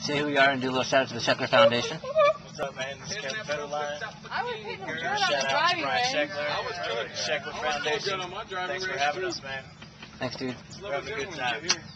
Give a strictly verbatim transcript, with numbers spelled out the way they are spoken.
say who you are and do a little shout out to the Sheckler Foundation. What's up, man? This is Kevin Federline. Shout out to Brian Sheckler, uh, Sheckler Foundation. Thanks for having us, man. Thanks, dude. We're having a good time.